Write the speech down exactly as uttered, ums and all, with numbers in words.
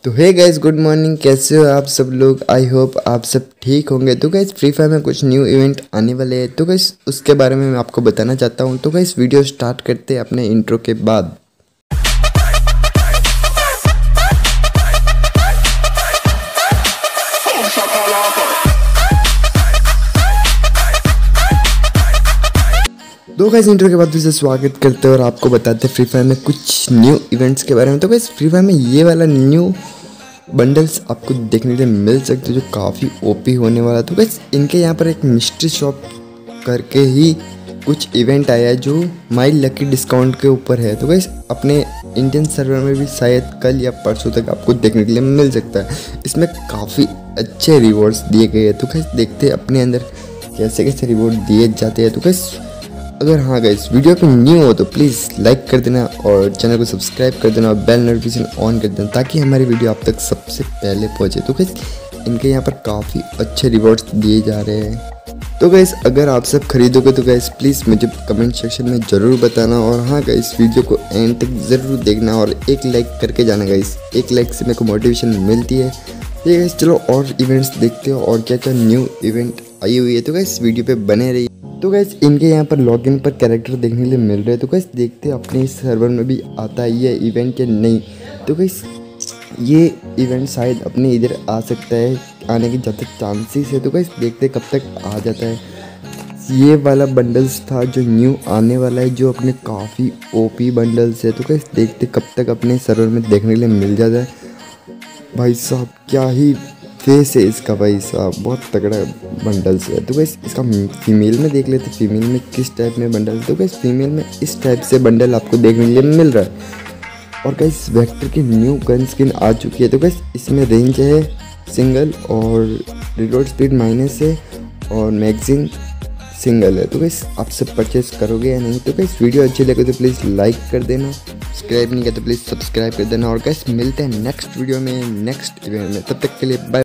तो hey guys, good morning. कैसे हो आप सब लोग? आई होप आप सब ठीक होंगे। तो गाइस फ्री फायर में कुछ न्यू इवेंट आने वाले हैं, तो गाइस उसके बारे में मैं आपको बताना चाहता हूं। तो गाइस वीडियो स्टार्ट करते हैं अपने इंट्रो के बाद। दो गाइस इंट्रो के बाद फिर से स्वागत करते हैं और आपको बताते हैं फ्री फायर में कुछ न्यू इवेंट्स के बारे में। तो गाइस फ्री फायर में ये वाला न्यू बंडल्स आपको देखने के लिए मिल सकते हैं जो काफ़ी ओपी होने वाला है। तो गाइस इनके यहाँ पर एक मिस्ट्री शॉप करके ही कुछ इवेंट आया है जो माई लकी डिस्काउंट के ऊपर है। तो गाइस अपने इंडियन सर्वर में भी शायद कल या परसों तक आपको देखने के लिए मिल सकता है। इसमें काफ़ी अच्छे रिवॉर्ड्स दिए गए हैं। तो गाइस देखते हैं अपने अंदर कैसे कैसे रिवॉर्ड दिए जाते हैं। तो गाइस अगर हाँ गाइस वीडियो पे न्यू हो तो प्लीज़ लाइक कर देना और चैनल को सब्सक्राइब कर देना और बेल नोटिफिकेशन ऑन कर देना ताकि हमारी वीडियो आप तक सबसे पहले पहुंचे। तो गाइस इनके यहाँ पर काफ़ी अच्छे रिवॉर्ड्स दिए जा रहे हैं। तो गाइस अगर आप सब खरीदोगे तो गाइस प्लीज़ मुझे कमेंट सेक्शन में ज़रूर बताना। और हाँ गाइस वीडियो को एंड तक ज़रूर देखना और एक लाइक करके जाना गाइस। एक लाइक से मेरे को मोटिवेशन मिलती है। ये गाइस चलो और इवेंट्स देखते हो और क्या क्या न्यू इवेंट आई हुई है। तो गाइस वीडियो पे बने रहिए। तो गाइस इनके यहाँ पर लॉगिन पर कैरेक्टर देखने के लिए मिल रहे हैं। तो गाइस देखते हैं अपने इस सर्वर में भी आता है ये इवेंट या नहीं। तो गाइस ये इवेंट शायद अपने इधर आ सकता है, आने के ज़्यादा चांसेस है। तो गाइस देखते हैं कब तक आ जाता है। ये वाला बंडल्स था जो न्यू आने वाला है, जो अपने काफ़ी ओपी बंडल्स है। तो गाइस देखते कब तक अपने सर्वर में देखने के लिए मिल जाता है। भाई साहब क्या ही फेस है इसका, भाई साहब बहुत तगड़ा बंडल्स है। तो गाइस इसका फीमेल में देख लेते, फीमेल में किस टाइप में बंडल। तो गाइस फीमेल में इस टाइप से बंडल आपको देखने के लिए मिल रहा है। और गाइस वेक्टर की न्यू गन स्किन आ चुकी है। तो गाइस इसमें रेंज है सिंगल और रिलोड स्पीड माइनस है और मैगजीन सिंगल है। तो गाइस आप सब परचेस करोगे या नहीं? तो गाइस वीडियो अच्छी लगे तो प्लीज़ लाइक कर देना, सब्सक्राइब नहीं किया तो प्लीज़ सब्सक्राइब कर देना। और गाइस मिलते हैं नेक्स्ट वीडियो में, नेक्स्ट इवेंट में। तब तक के लिए बाय।